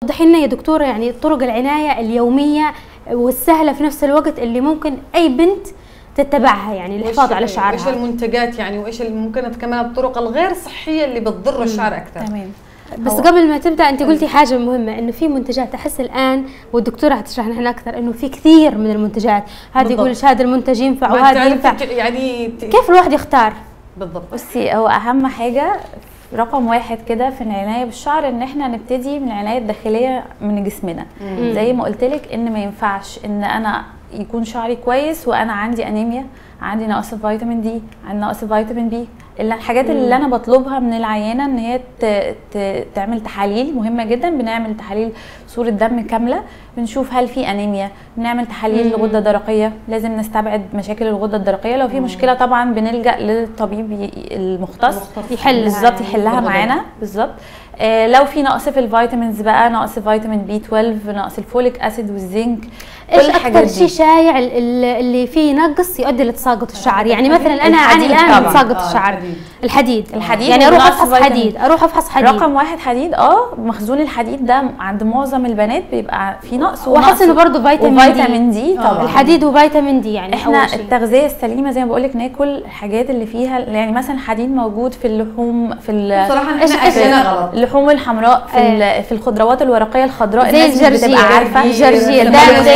وضحي لنا يا دكتورة يعني طرق العناية اليومية والسهلة في نفس الوقت اللي ممكن أي بنت تتبعها يعني للحفاظ على شعرها. ايش المنتجات يعني وايش ممكن كمان الطرق الغير صحية اللي بتضر الشعر أكثر. تمام. بس قبل ما تبدا انت قلتي حاجه مهمه انه في منتجات، احس الان والدكتوره حتشرح لنا اكثر انه في كثير من المنتجات، هذا يقول هذا المنتج ينفع وهذا ينفع، يعني كيف الواحد يختار؟ بالضبط. بصي، هو اهم حاجه رقم واحد كده في العنايه بالشعر ان احنا نبتدي من العنايه الداخليه من جسمنا. زي ما قلت لك ان ما ينفعش ان انا يكون شعري كويس وانا عندي انيميا، عندي نقص فيتامين دي، عندي نقص فيتامين بي. الحاجات اللي انا بطلبها من العيانه ان هي تعمل تحاليل مهمه جدا. بنعمل تحاليل صوره دم كامله، بنشوف هل في انيميا، بنعمل تحاليل لغده درقيه، لازم نستبعد مشاكل الغده الدرقيه. لو في مشكله طبعا بنلجا للطبيب المختص يحل بالظبط، يحلها معانا بالظبط. لو في نقص في الفيتامينز بقى، نقص فيتامين بي 12، نقص الفوليك اسيد والزنك، ايش اكثر شيء شايع اللي فيه نقص يؤدي لتساقط الشعر؟ يعني مثلا انا اعاني الان من تساقط الشعر. الحديد يعني اروح افحص حديد، رقم واحد حديد. مخزون الحديد ده عند معظم البنات بيبقى في نقص، واحس انه برضه فيتامين دي طبعا. الحديد وفيتامين دي يعني احنا التغذيه السليمه زي ما بقول لك ناكل الحاجات اللي فيها، يعني مثلا الحديد موجود في اللحوم، بصراحه احنا اكلنا غلط. اللحوم الحمراء، في الخضروات الورقيه الخضراء، زي الجرجير، الجرجير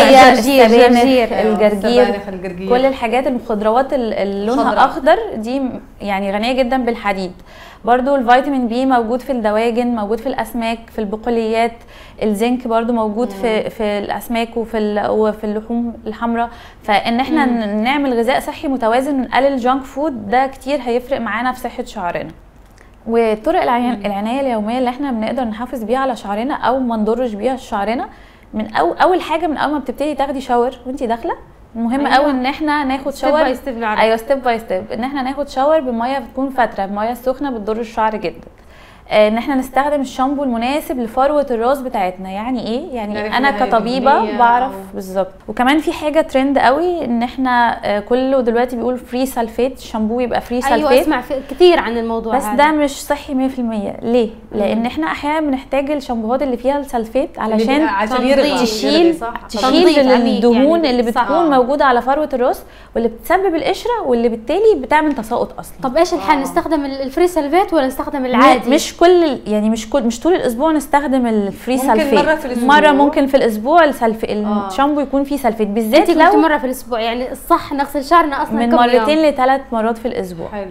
الجرجير، كل الحاجات الخضروات اللي لونها اخضر دي يعني غنيه جدا بالحديد. برضو الفيتامين بي موجود في الدواجن، موجود في الاسماك، في البقوليات. الزنك برضو موجود في الاسماك وفي اللحوم الحمراء. فان احنا نعمل غذاء صحي متوازن ونقلل الجانك فود، ده كتير هيفرق معانا في صحه شعرنا. وطرق العنايه اليوميه اللي احنا بنقدر نحافظ بيها على شعرنا او ما نضرش بيها شعرنا، من اول حاجه من اول ما بتبتدي تاخدي شاور وانت داخله، مهم قوي ان احنا ناخد شاور ستيب باي ستيب، ان احنا ناخد شاور بميه بتكون فتره. الميه السخنه بتضر الشعر جدا. ان احنا نستخدم الشامبو المناسب لفروه الراس بتاعتنا. يعني ايه؟ يعني انا كطبيبه بعرف بالظبط. وكمان في حاجه ترند قوي ان احنا كله دلوقتي بيقول فري سلفيت، الشامبو يبقى فري سلفيت. ايوه اسمع كتير عن الموضوع بس ده مش صحي 100%. ليه؟ لان احنا احيانا بنحتاج الشامبوهات اللي فيها السلفيت علشان تشيل الدهون اللي بتكون موجوده على فروه الراس واللي بتسبب القشره واللي بالتالي بتعمل تساقط اصلا. طب ايش الحل؟ نستخدم الفري سلفيت ولا نستخدم العادي؟ مش طول الاسبوع نستخدم الفري سلفيت. مره ممكن في الاسبوع الشامبو يكون فيه سلفيت، بالذات لو مره في الاسبوع. يعني الصح نغسل شعرنا اصلا من مرتين ل3 مرات في الاسبوع.